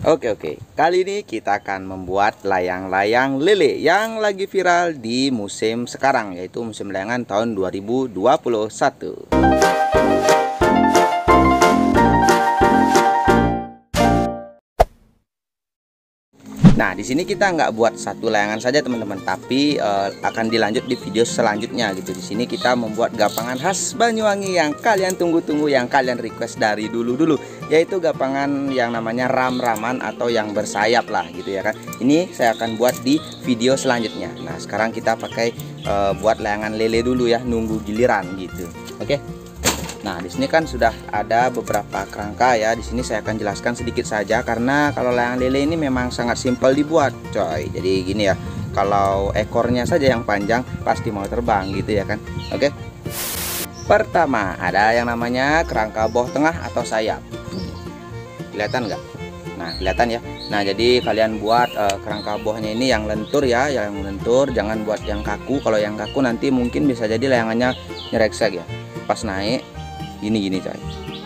Oke, kali ini kita akan membuat layang-layang lele yang lagi viral di musim sekarang, yaitu musim layangan tahun 2021. Nah, di sini kita nggak buat satu layangan saja teman-teman, tapi akan dilanjut di video selanjutnya gitu. Di sini kita membuat gapangan khas Banyuwangi yang kalian tunggu-tunggu, yang kalian request dari dulu-dulu, yaitu gapangan yang namanya ram-raman atau yang bersayap lah gitu ya kan. Ini saya akan buat di video selanjutnya. Nah, sekarang kita pakai buat layangan lele dulu ya, nunggu giliran gitu. Oke. Nah, di sini kan sudah ada beberapa kerangka ya. Di sini saya akan jelaskan sedikit saja karena kalau layang lele ini memang sangat simpel dibuat, coy. Jadi gini ya, kalau ekornya saja yang panjang pasti mau terbang gitu ya kan. Oke. Pertama, ada yang namanya kerangka boh tengah atau sayap. Kelihatan nggak? Nah, kelihatan ya. Nah, jadi kalian buat kerangka bohnya ini yang lentur ya, yang lentur, jangan buat yang kaku. Kalau yang kaku nanti mungkin bisa jadi layangannya nyereksek ya. Pas naik gini coy.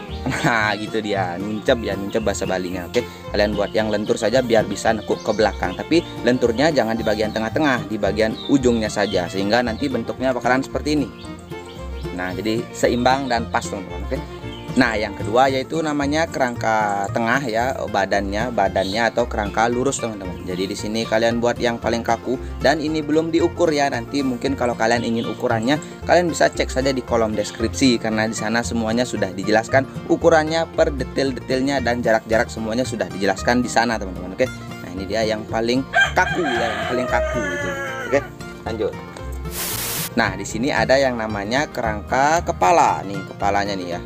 Nah, gitu dia, nuncep ya, nuncep bahasa Balinya. Oke, kalian buat yang lentur saja biar bisa nekuk ke belakang, tapi lenturnya jangan di bagian tengah-tengah, di bagian ujungnya saja, sehingga nanti bentuknya bakalan seperti ini. Nah, jadi seimbang dan pas teman-teman. Oke. Nah, yang kedua yaitu namanya kerangka tengah ya, badannya atau kerangka lurus teman-teman. Jadi di sini kalian buat yang paling kaku, dan ini belum diukur ya. Nanti mungkin kalau kalian ingin ukurannya, kalian bisa cek saja di kolom deskripsi karena di sana semuanya sudah dijelaskan ukurannya per detail-detailnya, dan jarak-jarak semuanya sudah dijelaskan di sana teman-teman. Oke. Nah, ini dia yang paling kaku ya, yang paling kaku gitu. Oke, lanjut. Nah, di sini ada yang namanya kerangka kepala. Nih, kepalanya nih ya.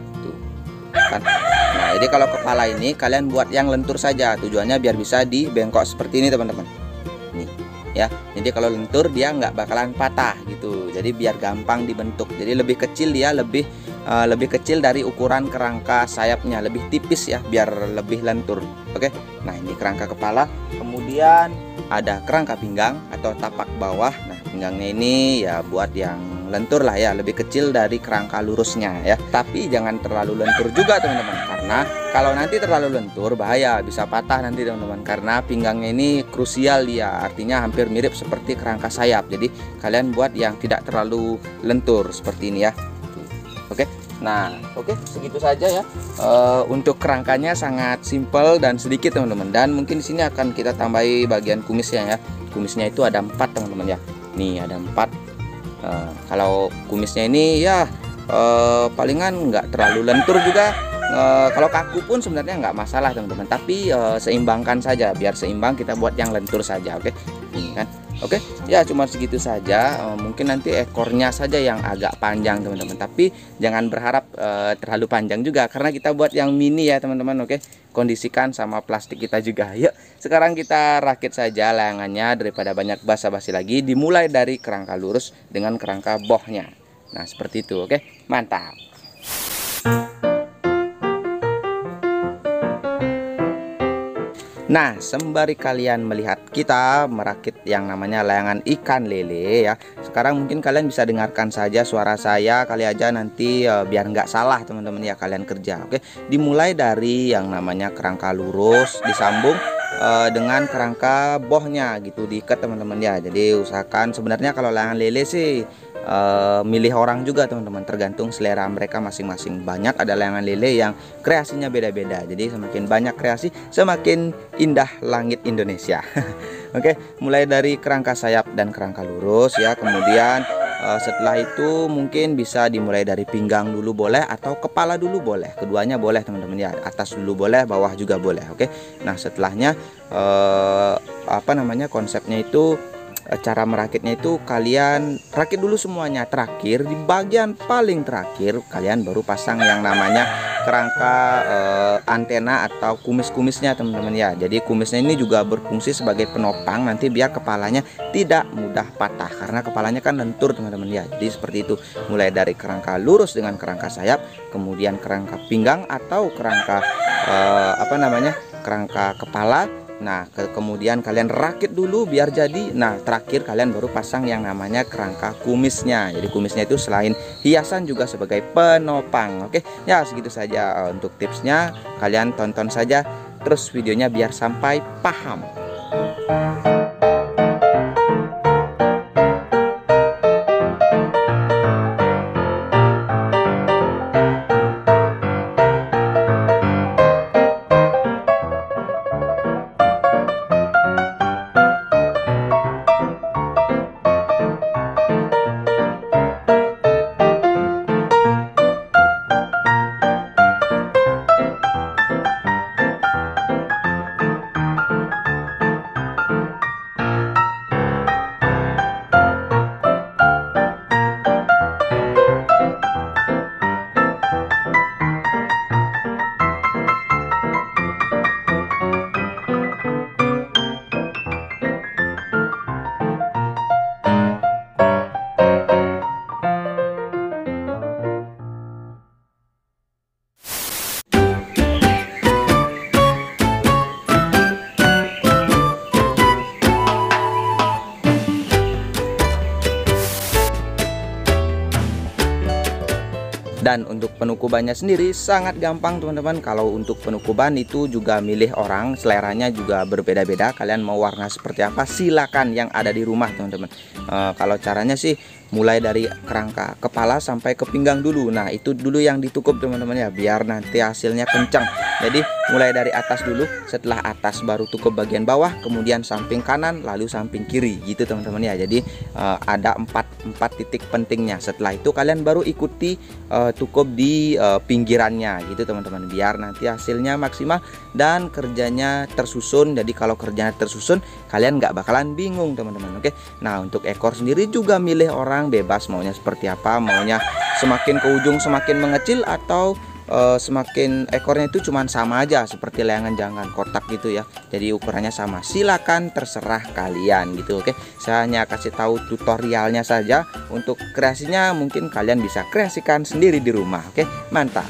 Kan. Nah, jadi kalau kepala ini kalian buat yang lentur saja, tujuannya biar bisa dibengkok seperti ini teman-teman. Nih ya, jadi kalau lentur dia nggak bakalan patah gitu, jadi biar gampang dibentuk. Jadi lebih kecil dia, lebih kecil dari ukuran kerangka sayapnya, lebih tipis ya biar lebih lentur. Oke. Nah, ini kerangka kepala. Kemudian ada kerangka pinggang atau tapak bawah. Nah, pinggangnya ini ya buat yang lentur lah ya, lebih kecil dari kerangka lurusnya ya, tapi jangan terlalu lentur juga teman-teman, karena kalau nanti terlalu lentur bahaya, bisa patah nanti teman-teman, karena pinggangnya ini krusial dia, artinya hampir mirip seperti kerangka sayap. Jadi kalian buat yang tidak terlalu lentur seperti ini ya. Oke. Nah, oke, segitu saja ya. Untuk kerangkanya sangat simpel dan sedikit teman-teman, dan mungkin di sini akan kita tambahi bagian kumisnya ya. Kumisnya itu ada 4 teman-teman ya. Nih ada 4. Kalau kumisnya ini ya palingan nggak terlalu lentur juga. Kalau kaku pun sebenarnya nggak masalah teman-teman, tapi seimbangkan saja, biar seimbang kita buat yang lentur saja. Oke, ini kan. Oke ya, cuma segitu saja. Mungkin nanti ekornya saja yang agak panjang teman-teman, tapi jangan berharap terlalu panjang juga karena kita buat yang mini ya teman-teman. Oke, kondisikan sama plastik kita juga. Yuk, sekarang kita rakit saja layangannya daripada banyak basa-basi lagi. Dimulai dari kerangka lurus dengan kerangka bohnya. Nah, seperti itu. Oke, mantap. Nah, sembari kalian melihat kita merakit yang namanya layangan ikan lele ya, sekarang mungkin kalian bisa dengarkan saja suara saya kali aja nanti biar nggak salah teman-teman ya kalian kerja. Oke, dimulai dari yang namanya kerangka lurus disambung dengan kerangka bohnya gitu, diikat teman-teman ya. Jadi usahakan, sebenarnya kalau layangan lele sih milih orang juga teman-teman, tergantung selera mereka masing-masing. Banyak ada layangan lele yang kreasinya beda-beda, jadi semakin banyak kreasi semakin indah langit Indonesia. Oke, mulai dari kerangka sayap dan kerangka lurus ya. Kemudian setelah itu mungkin bisa dimulai dari pinggang dulu boleh, atau kepala dulu boleh, keduanya boleh teman-teman ya. Atas dulu boleh, bawah juga boleh. Oke. Nah, setelahnya konsepnya itu, cara merakitnya itu kalian rakit dulu semuanya. Terakhir, di bagian paling terakhir kalian baru pasang yang namanya kerangka antena atau kumis-kumisnya teman-teman ya. Jadi kumisnya ini juga berfungsi sebagai penopang nanti biar kepalanya tidak mudah patah, karena kepalanya kan lentur teman-teman ya. Jadi seperti itu, mulai dari kerangka lurus dengan kerangka sayap, kemudian kerangka pinggang atau kerangka kerangka kepala. Nah, kemudian kalian rakit dulu biar jadi. Nah, terakhir kalian baru pasang yang namanya kerangka kumisnya. Jadi kumisnya itu selain hiasan juga sebagai penopang. Oke, ya segitu saja untuk tipsnya. Kalian tonton saja terus videonya biar sampai paham. Dan untuk penukubannya sendiri sangat gampang teman-teman. Kalau untuk penukuban itu juga milih orang, seleranya juga berbeda-beda. Kalian mau warna seperti apa silakan yang ada di rumah teman-teman. Kalau caranya sih mulai dari kerangka kepala sampai ke pinggang dulu. Nah itu dulu yang ditukup teman-teman ya, biar nanti hasilnya kencang. Jadi mulai dari atas dulu, setelah atas baru tukup bagian bawah, kemudian samping kanan, lalu samping kiri gitu teman-teman ya. Jadi ada empat titik pentingnya. Setelah itu kalian baru ikuti tukup di pinggirannya gitu teman-teman, biar nanti hasilnya maksimal dan kerjanya tersusun. Jadi kalau kerjanya tersusun kalian nggak bakalan bingung teman-teman. Oke, nah untuk ekor sendiri juga milih orang, bebas maunya seperti apa, maunya semakin ke ujung semakin mengecil atau semakin ekornya itu cuman sama aja seperti layangan jangan kotak gitu ya. Jadi ukurannya sama, silakan terserah kalian gitu. Oke, saya hanya kasih tahu tutorialnya saja. Untuk kreasinya mungkin kalian bisa kreasikan sendiri di rumah. Oke, mantap.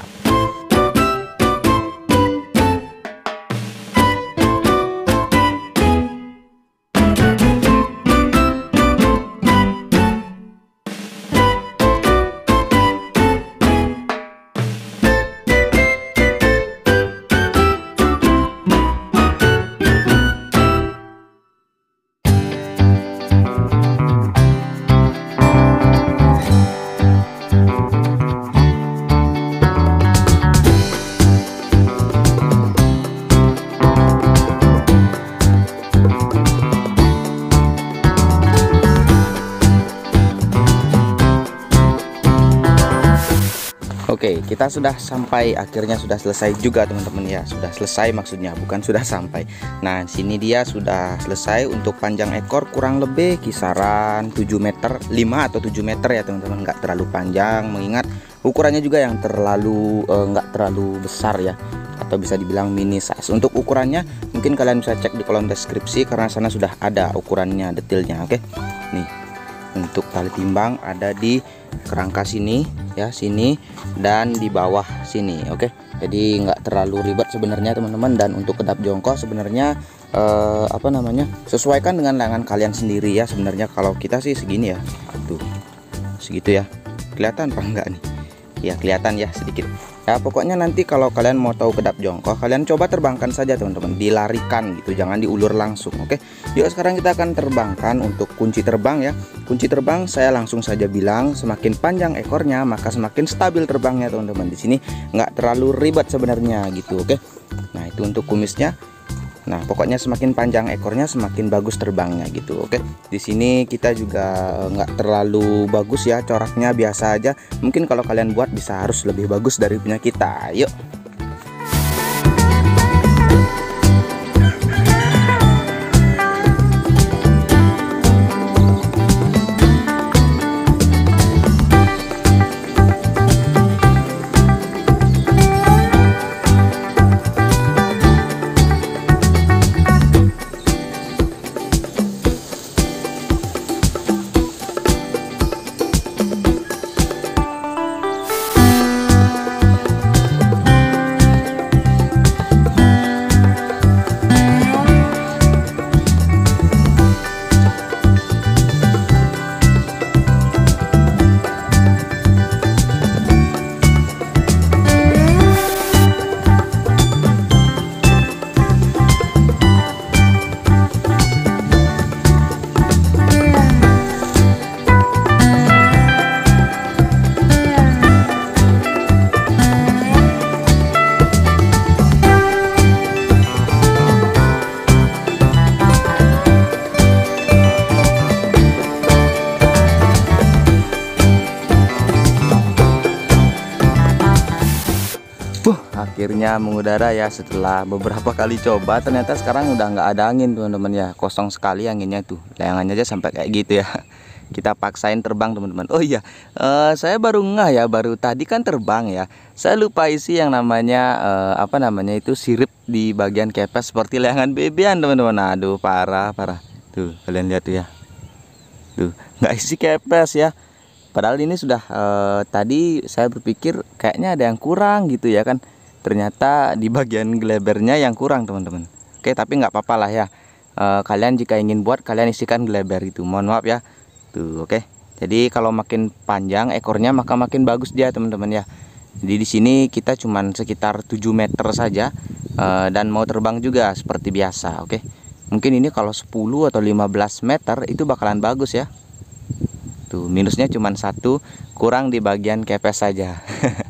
Oke, kita sudah sampai, akhirnya sudah selesai juga teman-teman ya. Sudah selesai maksudnya, bukan sudah sampai. Nah, sini dia sudah selesai. Untuk panjang ekor kurang lebih kisaran 7 meter, 5 atau 7 meter ya teman-teman. Nggak terlalu panjang, mengingat ukurannya juga yang terlalu nggak terlalu besar ya, atau bisa dibilang mini size. Untuk ukurannya mungkin kalian bisa cek di kolom deskripsi, karena sana sudah ada ukurannya detailnya. Oke, nih untuk tali timbang ada di kerangka sini ya, sini dan di bawah sini. Oke, jadi nggak terlalu ribet sebenarnya teman-teman. Dan untuk kedap jongkok sebenarnya sesuaikan dengan layangan kalian sendiri ya. Sebenarnya kalau kita sih segini ya, tuh segitu ya, kelihatan apa enggak nih ya, kelihatan ya sedikit ya. Pokoknya nanti kalau kalian mau tahu kedap jongkok, kalian coba terbangkan saja teman-teman, dilarikan gitu, jangan diulur langsung. Oke, yuk sekarang kita akan terbangkan untuk kunci terbang ya. Kunci terbang saya langsung saja bilang, semakin panjang ekornya maka semakin stabil terbangnya teman-teman. Di sini nggak terlalu ribet sebenarnya gitu. Oke, nah itu untuk kumisnya. Nah pokoknya semakin panjang ekornya semakin bagus terbangnya gitu. Oke, di sini kita juga nggak terlalu bagus ya, coraknya biasa aja. Mungkin kalau kalian buat bisa harus lebih bagus dari punya kita. Yuk. akhirnya mengudara ya. Setelah beberapa kali coba, ternyata sekarang udah nggak ada angin teman-teman ya, kosong sekali anginnya tuh, layangannya aja sampai kayak gitu ya. Kita paksain terbang teman-teman. Oh iya, saya baru ngeh ya, baru tadi kan terbang ya, saya lupa isi yang namanya apa namanya itu, sirip di bagian kepes seperti layangan bebean teman-teman. Aduh, parah tuh, kalian lihat tuh ya, tuh nggak isi kepes ya. Padahal ini sudah tadi saya berpikir kayaknya ada yang kurang gitu ya kan, ternyata di bagian glebernya yang kurang teman-teman. Oke, tapi nggak apa-apa lah ya. Kalian jika ingin buat, kalian isikan gleber itu, mohon maaf ya. Tuh, oke. Jadi kalau makin panjang ekornya maka makin bagus dia teman-teman ya. Jadi di sini kita cuman sekitar 7 meter saja, dan mau terbang juga seperti biasa. Oke. Mungkin ini kalau 10 atau 15 meter itu bakalan bagus ya. Tuh, minusnya cuman satu, kurang di bagian kepes saja.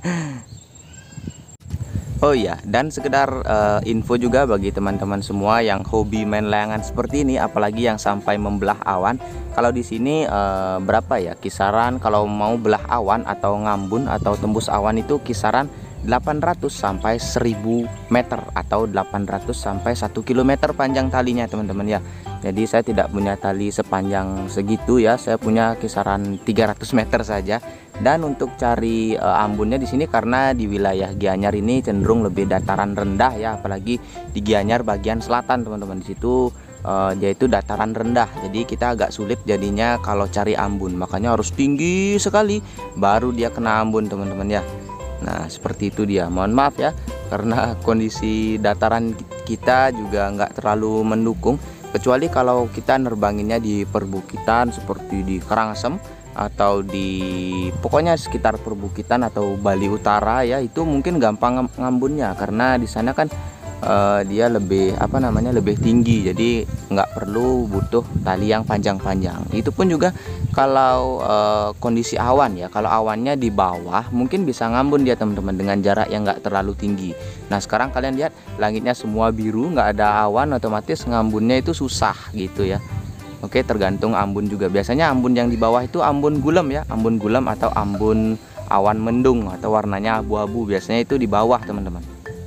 Oh iya, dan sekedar info juga bagi teman-teman semua yang hobi main layangan seperti ini, apalagi yang sampai membelah awan. Kalau di sini berapa ya kisaran kalau mau belah awan atau ngambun atau tembus awan itu kisaran 800 sampai 1000 meter atau 800 sampai 1 km panjang talinya teman-teman ya. Jadi saya tidak punya tali sepanjang segitu ya, saya punya kisaran 300 meter saja. Dan untuk cari ambunnya di sini, karena di wilayah Gianyar ini cenderung lebih dataran rendah ya, apalagi di Gianyar bagian selatan teman-teman. Di situ dia itu dataran rendah, jadi kita agak sulit jadinya kalau cari ambun, makanya harus tinggi sekali baru dia kena ambun teman-teman ya. Nah seperti itu dia, mohon maaf ya karena kondisi dataran kita juga nggak terlalu mendukung, kecuali kalau kita nerbanginnya di perbukitan seperti di Karangasem atau di pokoknya sekitar perbukitan atau Bali Utara ya, itu mungkin gampang ngambunnya karena di sana kan dia lebih apa namanya lebih tinggi, jadi nggak perlu butuh tali yang panjang-panjang. Itu pun juga kalau kondisi awan ya, kalau awannya di bawah mungkin bisa ngambun dia teman-teman dengan jarak yang nggak terlalu tinggi. Nah sekarang kalian lihat langitnya semua biru, nggak ada awan, otomatis ngambunnya itu susah gitu ya. Oke, tergantung ambun juga. Biasanya ambun yang di bawah itu ambun gulem ya, ambun gulem atau ambun awan mendung atau warnanya abu-abu, biasanya itu di bawah teman-teman.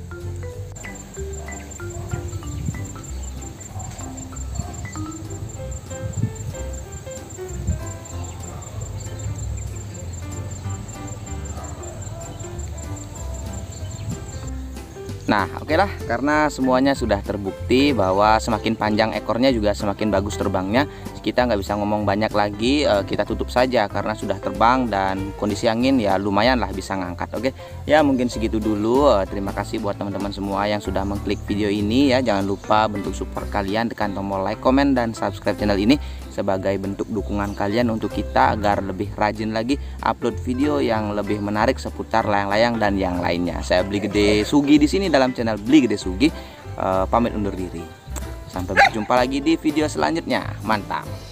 Nah oke lah, karena semuanya sudah terbukti bahwa semakin panjang ekornya juga semakin bagus terbangnya, kita nggak bisa ngomong banyak lagi, kita tutup saja karena sudah terbang dan kondisi angin ya lumayan lah bisa ngangkat. Oke ya, mungkin segitu dulu. Terima kasih buat teman-teman semua yang sudah mengklik video ini ya. Jangan lupa bentuk support kalian, tekan tombol like, komen, dan subscribe channel ini sebagai bentuk dukungan kalian untuk kita agar lebih rajin lagi upload video yang lebih menarik seputar layang-layang dan yang lainnya. Saya Bli Gede Sugi di sini dalam channel Bli Gede Sugi, pamit undur diri. Sampai berjumpa lagi di video selanjutnya. Mantap.